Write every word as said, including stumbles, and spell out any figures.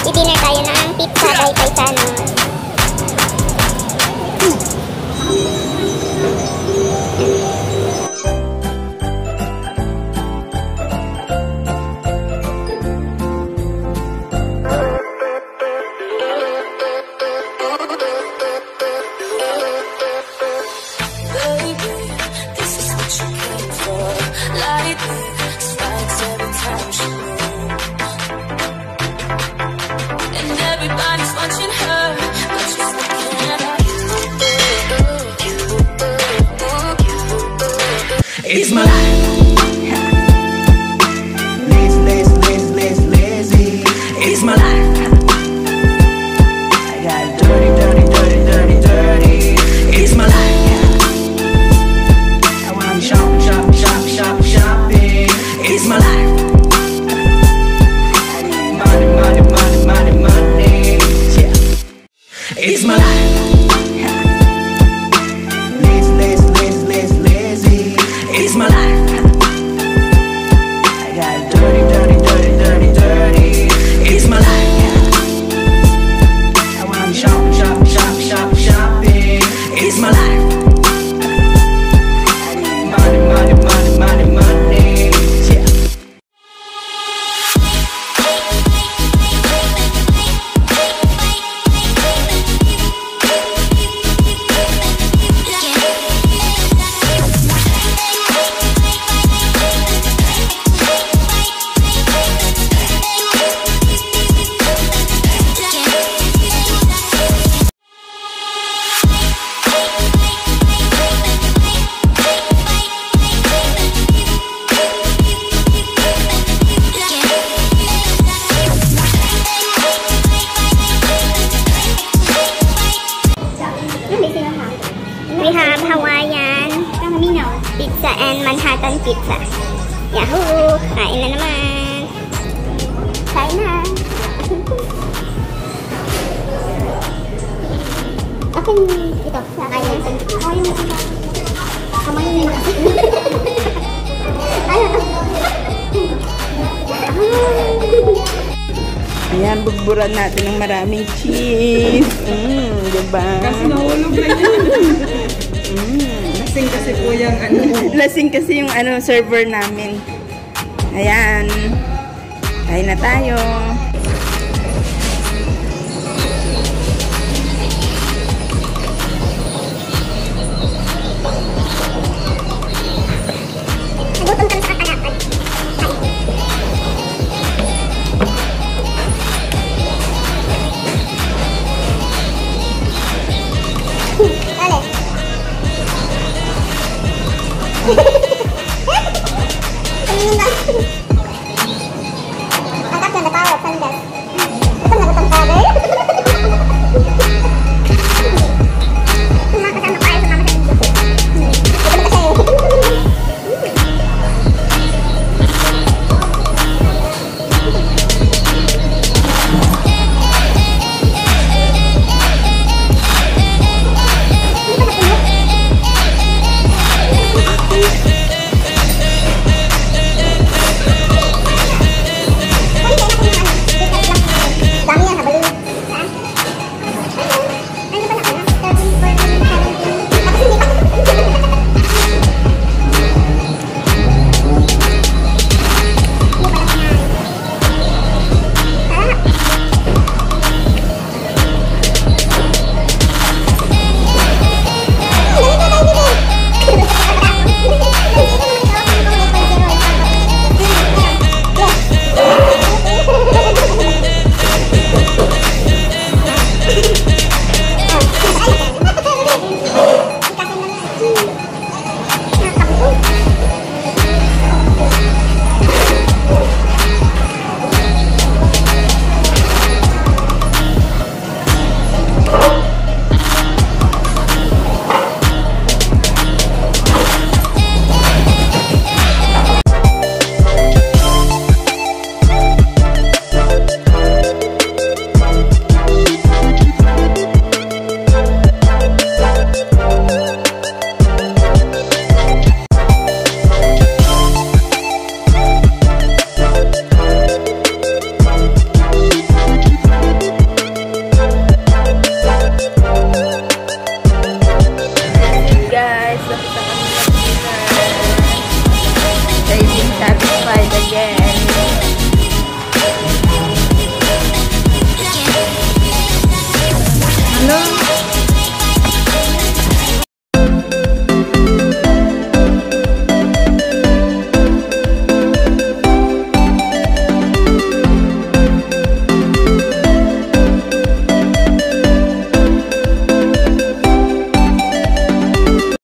I-dinner tayo ng pizza by Paisano. It's my life. Lazy, lazy, lazy, lazy, lazy. It's my life. I got dirty, dirty, dirty, dirty, dirty. It's my life. I want shop, shop, shop, shop, shopping. It's my life. I need money, money, money, money, money. Yeah. It's my life. Lazy, lazy, lazy, lazy, lazy. It's my life. I got dirty, dirty, dirty, dirty, dirty. It's my life. I want shop, shop, shop, shop, shopping. It's my life. I need money, money, money, money, money. Yeah. We have Hawaiian pizza and Manhattan pizza. Yahoo! Kain na naman! Kain na! Akin ito. Kain na. Kain na. Kamay na kasi. Ayan, bugburan natin ng maraming cheese. Mmm, diba? Kasi nahulog na yan. Mm. Lasing kasi po yung ano. Lasing kasi yung ano, server namin. Ayan. Kain na tayo. Nagutom kami sa kakalapan. Ale.